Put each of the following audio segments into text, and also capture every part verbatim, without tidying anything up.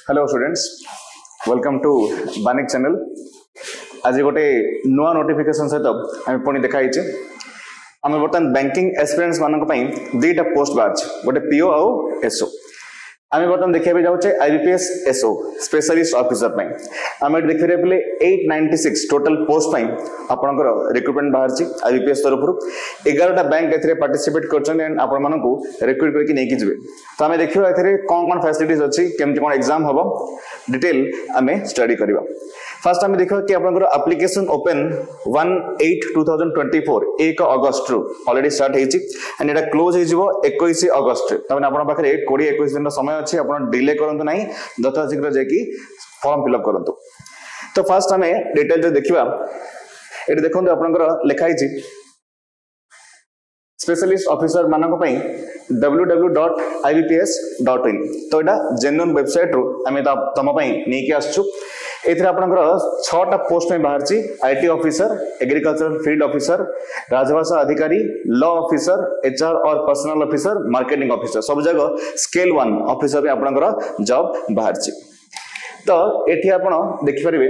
Hello students, welcome to Banik channel. आज गोटे नुआ नोटिफिकेशन सहित आम पुणी देखाई आम बर्तमान बैंकिंग एस्पिरेंट्स मानक दुईटा पोस्ट बाहर गोटे पीओ आउ एसओ। आम बर्तमान देखा जाऊे आईबीपीएस एसओ स्पेशलिस्ट ऑफिसर आम देखिए बोले eight ninety six total post आपंकर रिक्रुटमेंट बाहर आईबीपीएस तरफ एगारटा बैंक ए पार्टिसिपेट कर रिक्रुट करके नहीं जी। तो आम देखा ए कौन कौन फैसिलिटीज अच्छी केमती कौन एग्जाम हम डिटेल आम स्टडी करवा। फास्ट आम देखा कि आपंकर application open one eight two thousand twenty four एक अगस्ट रु ऑलरेडी स्टार्ट होती एंड एटा क्लोज हो इक्कीस अगस्त तमें आप पाखे कोड़े इक्कीस दिन समय अच्छे आप डिले करूँ ना यथाशीघ्र जाकि फॉर्म फिलअप करूँ। तो फास्ट आम डिटेल देखा ये देखो आपंकर लिखाई स्पेशलिस्ट ऑफिसर मानक W W dot I B P S dot in. तो यहाँ जेन्युइन वेबसाइट रू आम तुम नहीं आसचु एथरे आपनकर छटा पोस्ट में बाहर IT officer, agriculture field officer, राजभाषा अधिकारी, लॉ ऑफिसर, एचआर और पर्सनल ऑफिसर, मार्केटिंग ऑफिसर सब जगह स्केल वन ऑफिसर में आपनकर जॉब बाहर। तो एठी आपण देखि परिबे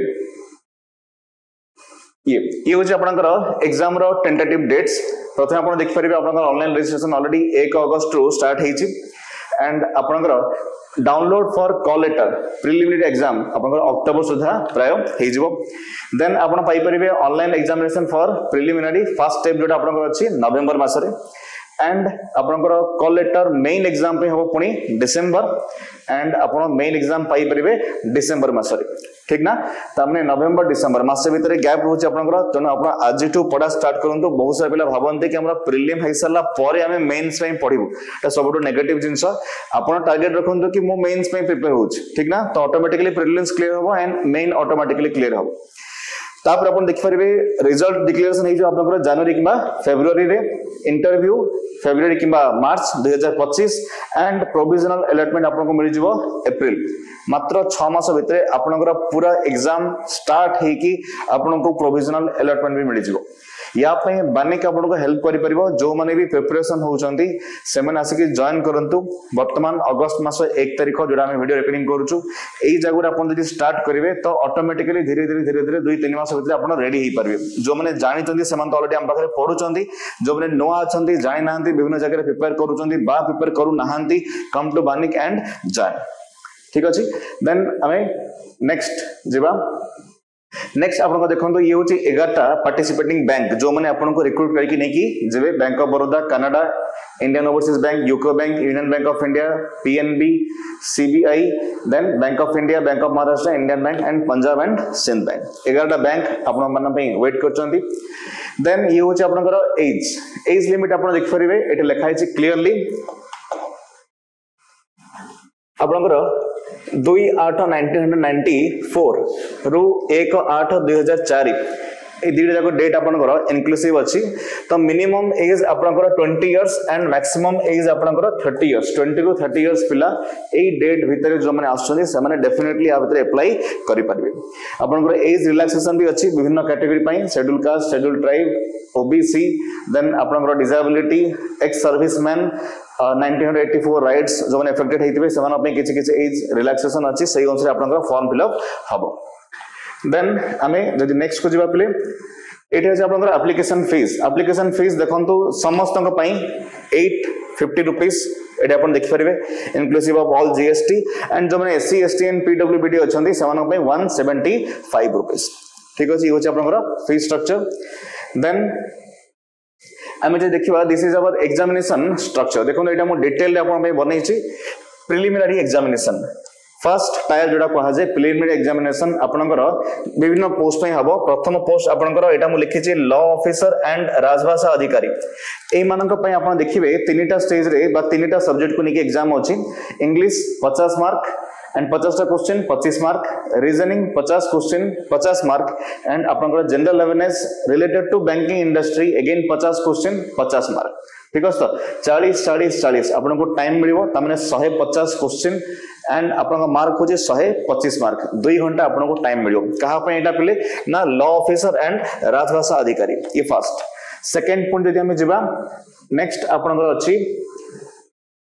ये ये होची आपनकर एग्जाम रो टेंटेटिव डेट्स। प्रथम आपण देखि परिबे आपनकर ऑनलाइन रजिस्ट्रेशन ऑलरेडी एक अगस्त रु स्टार्ट हेछि एंड आपनकर download for call letter preliminary exam आपनकर अक्टोबर सुधा प्राय हे जिवो। देन आपण पाई परिबे online examination for preliminary first step जोटा आपनकर अछि नवंबर मासरे एंड आपनकर कॉल लेटर मेन एग्जाम पे हो पुनी डिसेंबर एंड आपण मेन एग्जाम पाई परिबे डिसेंबर मासरे। ठीक ना, तमने नवंबर डिसेंबर मास भीतर गैप रोचे आपनकर। तेणु आप आज पढ़ा स्टार्ट करंतु। बहुत सारा पिला भाबंते कि हमरा प्रिलिम हो सारा पर आम मेन्स पढ़ू एटा सब नेगेटिव जिनस आपन टार्गेट रखंतु कि मो मेन्स प्रिपेयर हो। ठीक ना, तो ऑटोमेटिकली प्रिलिम्स क्लियर हो एंड मेन ऑटोमेटिकली क्लियर हो। तापर अपन देखि परिबे रिजल्ट डिक्लेरेशन हे जो आपनकर जनवरी किबा फेब्रुअरी रे, इंटरव्यू फेब्रुअरी किबा मार्च दो हज़ार पच्चीस एंड प्रोविजनल अलॉटमेंट आपनको मिल जिवो अप्रैल। मात्र छह मास भीतर आपनकर पूरा एग्जाम स्टार्ट हे कि आपनको प्रोविजनल अलॉटमेंट भी मिल जिवो। या पे बानिक आपनको हेल्प करि परिबो। जो माने भी प्रिपरेशन होउचंती से माने आसिक जॉइन करंतु। वर्तमान अगस्त मास एक तारिख जोडा हम वीडियो रिकॉर्डिंग करूछु एई जागुर आपन जदि स्टार्ट करिवे तो ऑटोमेटिकली धीरे धीरे धीरे धीरे दुई तीन मास भीतर आपन रेडी हे परबे। जो माने जानिचंती से माने ऑलरेडी हम पाखरे पढुचंती, जो माने नो आछंती जानि नाहंती विभिन्न जगह रे प्रिपेयर करूचंती बा प्रिपेयर करू नाहंती come to Banik and join. ठीक अछि। देन हमें नेक्स्ट जेबा नेक्स्ट आपन देखो ये हूँ एगारटा पार्टिसिपेटिंग बैंक जो मैंने आपको रिक्रूट करके नहीं जेबे bank of Baroda, Canara, Indian overseas bank, UCO bank, union bank of India, PNB, CBI, then bank of India, bank of Maharashtra, Indian bank and Punjab and Sind bank एगारटा बैंक आपण मन वेट करछंती। देन ये हूँ आपनकर एज एज लिमिट आप देख पारे ये लिखाई क्लियरली आपनकर दुई आठ नाइंटीन नाइंटी फोर रु एक आठ दुई हजार चार दुईटा जाक डेट आपनकर इनक्लूसिव अच्छी। तो मिनिमम एज आपनकर twenty years and maximum age आपनकर थर्टी इयर्स ट्वेंटी रु थर्टी इयर्स पिला ए डेट भितर जो मैंने आसुछंती से माने डेफिनेटली आ भितर अप्लाई करि पारिबे। आपनकर एज रिलैक्सेशन भी अच्छी विभिन्न कैटेगरी पई schedule caste, schedule tribe, OBC, then आपनकर disability, ex serviceman, nineteen eighty four rights जो मैंने एफेक्टेड होइतिबे सेमान पे किछि किछि एज रिलैक्सेशन अच्छी सही अनुसार आपनकर फॉर्म फिलअप हबो। देन आमे जदि नेक्स्ट को जिबा पले एटे अछि आपनकर एप्लीकेशन फीस। एप्लीकेशन फीस देखंतु समस्तक पई एट फिफ्टी रुपीस एटा अपन देखि परिबे inclusive of all GST and जो माने एससी एसटी एंड पीडब्ल्यूबीडी अछंती सेमान पे वन सेवेंटी फाइव रुपीस। ठीक अछि, ये होछि आपनकर फीस स्ट्रक्चर। देन आमे जे देखिबा this is our examination structure. देखो एटा मो डिटेल आपन पे बनै छी प्रिलिमिनरी एग्जामिनेशन फर्स्ट टायर जोड़ा कहा जाए प्रिलिमिनरी एग्जामिनेशन आपनकर विभिन्न पोस्ट पे हबो। प्रथम पोस्ट आपनकर एटा मु लिखि छी लॉ ऑफिसर एंड राजभाषा अधिकारी। ए मानक पे आपन देखिबे तीनटा स्टेज रे बा तीनटा सब्जेक्ट को निके एग्जाम अछि। इंग्लिश पचास मार्क एंड पचास टा क्वेश्चन पच्चीस मार्क, रीजनिंग पचास क्वेश्चन पचास मार्क एंड आपनकर general awareness related to banking industry again पचास क्वेश्चन पचास मार्क। ठीक है, तो चालीस चालीस चालीस आपको टाइम मिलो तमें शहे पचास क्वेश्चन एंड आपन मार्क हो शहे पच्चीस मार्क दुई घंटा आपको टाइम मिलो। क्या पे ना लॉ ऑफिसर एंड राजभाषा अधिकारी ये फर्स्ट। सेकेंड पॉइंट जब आम जा नेक्स्ट आपनकर अच्छी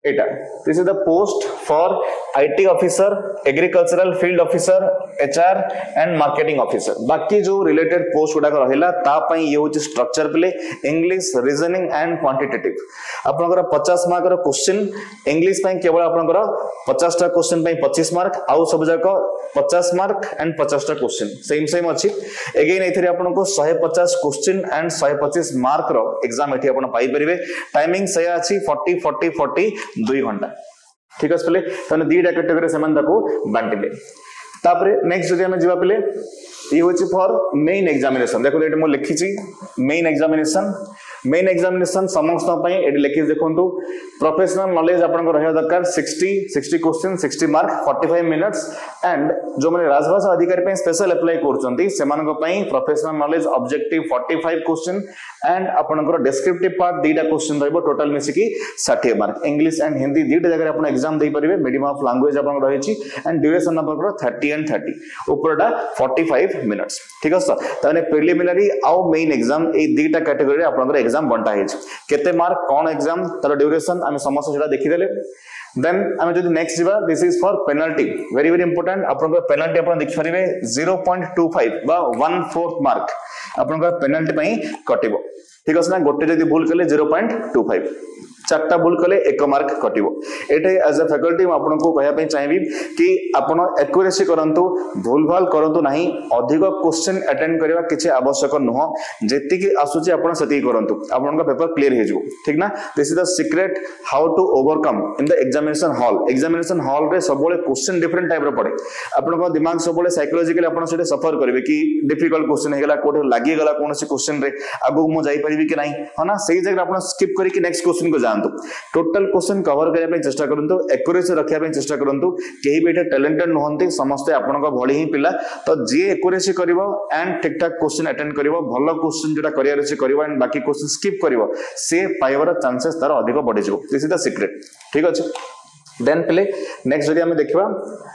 एटा this is the post for IT officer, agricultural field officer, HR and marketing officer. बाकी जो रिलेटेड पोस्ट गुडा रहिला ता पई ये होची स्ट्रक्चर प्ले, इंग्लिश, रीजनिंग एंड क्वांटिटेटिव। आपनकर पचास मार्क रो क्वेश्चन इंग्लिश पई केवल आपनकर पचास टा क्वेश्चन पई पच्चीस मार्क, आउ सब जाक पचास मार्क एंड पचास टा क्वेश्चन सेम सेम अछि। अगेन एथिरे आपनको एक सौ पचास क्वेश्चन एंड एक सौ पच्चीस मार्क रो एग्जाम एठी आपण पाई परिबे। टाइमिंग से अछि चालीस चालीस चालीस दुई घंटा। ठीक है पहले तने दीटा कैटेगरी से मन ताको बांटिले। तापरे नेक्स्ट जदि हम जिबा पहले ये होची फॉर मेन एग्जामिनेशन। देखो एटी मो लिखी छी मेन एग्जामिनेशन। मेन एग्जामिनेशन समस्त पई एटी लिखि देखंतु प्रोफेशनल नॉलेज आपन को रहया दरकार साठ साठ क्वेश्चन साठ मार्क पैंतालीस मिनिट्स एंड जो माने राजभाषा अधिकारी पे स्पेशल अप्लाई करचंती सेमान को पई प्रोफेशनल नॉलेज ऑब्जेक्टिव पैंतालीस क्वेश्चन एंड आपन को डिस्क्रिप्टिव पार्ट दीटा क्वेश्चन रहबो टोटल मिसी की साठ मार्क। इंग्लिश एंड हिंदी दीटा जगह आपन एग्जाम दे परिबे। मीडियम ऑफ लैंग्वेज आपन रही छी एंड ड्यूरेशन आपन को तीस एंड तीस ऊपरटा पैंतालीस मिनिट्स। ठीक है सर तने प्रिलिमिनरी आउ मेन एग्जाम ए दीटा कैटेगरी आपन को एग्जाम बंटा है केते मार्क कौन एग्जाम तार ड्यूरेशन आम समस्त सेटा देखि देले। देन आम जो नेक्स्ट जीवा this is for penalty very very important. आपन पेनल्टी आपन देखि परिबे ज़ीरो पॉइंट टू फाइव बा वन फोर्थ मार्क आपन पेनल्टी पई कटिबो। ठीक है ना गोटे जदी भूल कले ज़ीरो पॉइंट टू फाइव, चारटा भूल कले एक मार्क कटिबो। एटे एज अ फैकल्टी आपन को कहया पे चाहिबी कि आपन एक्यूरेसी करंतु, भूल भाल करंतु नाही। अधिक क्वेश्चन अटेंड करबा किछि आवश्यक नहो, जेति कि आसुची आपन सती करंतु आपन का पेपर क्लियर हे जो। ठीक ना this is the secret how to overcome in the examination hall. Examination hall रे सब बळे क्वेश्चन डिफरेंट टाइप रो पड़े। आपन को दिमाग सब बळे साइकोलॉजिकली आपन सेटे सफर करबे कि डिफिकल्ट क्वेश्चन हे गेला, कोठे लागि गेला कोनसी क्वेश्चन रे आगु मो जाई परिबी कि नाही, है ना। सही जगह आपन स्किप करी कि नेक्स्ट क्वेश्चन को जानतु। टोटल क्वेश्चन कवर करबा पे चेष्टा करंतु, एक्यूरेसी रखिया पे चेष्टा करंतु। केही बेटे टैलेंटेड नहंती, समस्त आपन को भली ही पिला। तो जे एक्यूरेसी करिवो एंड ठीक ठाक क्वेश्चन अटेंड करिवो, भलो क्वेश्चन जेटा करियर से करिवो एंड बाकी क्वेश्चन स्किप करिवो, से पाइबार चांसेस तार अधिक बढ़ि जो। This is the secret. ठीक अछि। देन प्ले नेक्स्ट जदि हम देखिबा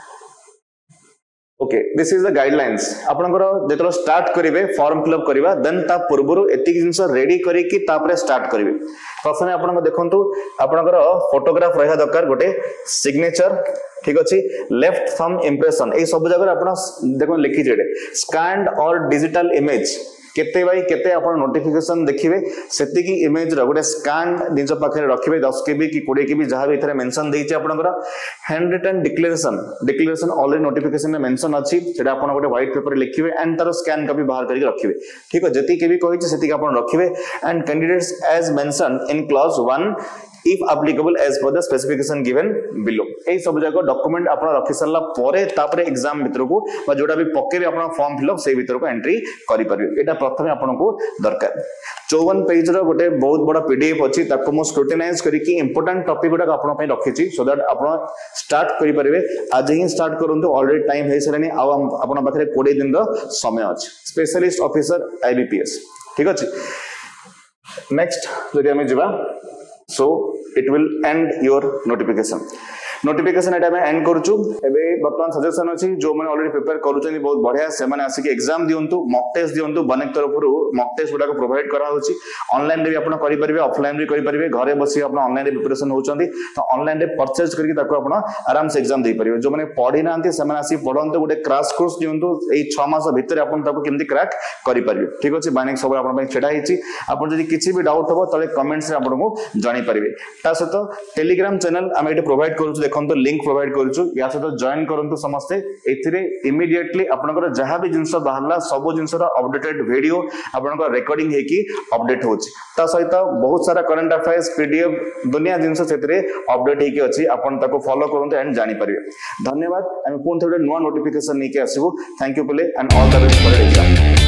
okay this is the guidelines. आपनकर जेतलो स्टार्ट करिवे फॉर्म फिल अप करिवा देन ता पूर्वरु एतिक जिंस रेडी करी कि तापरे स्टार्ट करिवे। प्रथमे आपन देखंतु आपनकर फोटोग्राफ रहया दरकार, गोटे सिग्नेचर। ठीक अछि। लेफ्ट थंब इंप्रेशन ए सब जगह आपन देखो लिखि जेडे स्कैन्ड और डिजिटल इमेज केते बाई केते आपन नोटिफिकेशन देखिबे सेति की इमेज रो गोटे स्कैन दिनस पाखरे रखिबे दस केबी की बीस केबी जहां भी इथरे मेंशन देइचे आपनकर। Hand written declaration declaration already notification में मेंशन अछि, सेटा आपन गोटे व्हाइट पेपर लिखिबे एंड तार स्कैन कॉपी बाहर करके रखिबे। ठीक है जति केबी कहिचे सेति की आपन रखिबे and candidates as mention in clause one if applicable as per the specification given below। ए सब जगह डॉक्यूमेंट आपन रखि सरला परे तापरे एग्जाम भीतर को बा जोडा भी पकेबे आपन फॉर्म फिल अप से भीतर को एंट्री करि परिबे। एटा प्रथमे आपन को दरकार। चौवन पेज रो गोटे बहुत बड़ा पीडीएफ अछि, ताको मो स्क्रूटिनाइज करी कि इंपोर्टेंट टॉपिक गुडा आपन पई रखि छी सो दैट आपन स्टार्ट करि परिबे। आज ही स्टार्ट करंतु, ऑलरेडी टाइम हे सरनी आ आपन पाखरे बीस दिन रो समय अछि। Specialist officer IBPS. ठीक अछि। नेक्स्ट जदि हम जिबा so it will end your notification। Notification एटा में एंड करछु। एबे वर्तमान सजेशन अछि जो माने ऑलरेडी प्रिपेयर करूछनी बहुत बढ़िया से माने आसी के एग्जाम दियंतु, मॉक टेस्ट दियंतु। बनेक तरफरु मॉक टेस्ट गुडा को प्रोवाइड करा होछि। ऑनलाइन रे भी आपण करि परिबे, ऑफलाइन रे करि परिबे। घरे बसी आपण ऑनलाइन रे प्रिपरेशन होचंदी तो ऑनलाइन रे परचेज करके ताको आपण आराम से एग्जाम दे परिबे। जो माने पढी नांती से माने आसी पढंतु, गुटे क्रैश कोर्स दियंतु। एई छह मास भीतर आपण ताको केमति क्रैक करि परिबे। ठीक अछि। बाइनिंग सब आपण पय छेडा हिची। आपण जदि किछि भी डाउट होबो तले कमेंट्स रे आपण को जानि परिबे। ता सतो टेलीग्राम चैनल हम एटे प्रोवाइड करूछु, देखंतु लिंक प्रोवाइड करूछु। या सतो जॉइन करंतु समस्ते। एथिरे इमीडिएटली आपनकर जहां भी जिंस बाहरला सब जिंसरा अपडेटेड वीडियो आपनकर रिकॉर्डिंग हे कि अपडेट होछि। ता सहित बहुत सारा करंट अफेयर्स पीडीएफ दुनिया जिंस सेतरे अपडेट हे कि अछि। आपन ताको फॉलो करंतु एंड जानि परिबे। धन्यवाद। हम पुन थोड़े नुवा नोटिफिकेशन नै के आसीबो। थैंक यू पले and all the best for exam.